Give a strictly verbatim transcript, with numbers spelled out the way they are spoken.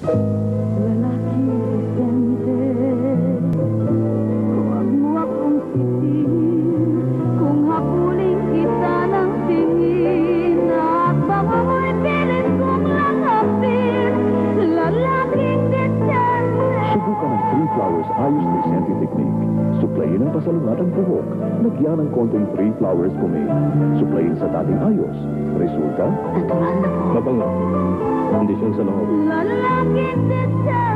Lalaking disente, huwag mo akong sisihin kung hapuling kita ng tingin at baka mo'y pilit kong langapin. Lalaking disente. Subukan ang Three Flowers Ayos Disente Technique. Suplayin ang pasalungat ang buhok. Lagyan ng konting Three Flowers Pomade. Suplayin sa dating ayos. Resulta? Natural na po. Mabango. Kondisyon sa loob. Lalaking disente.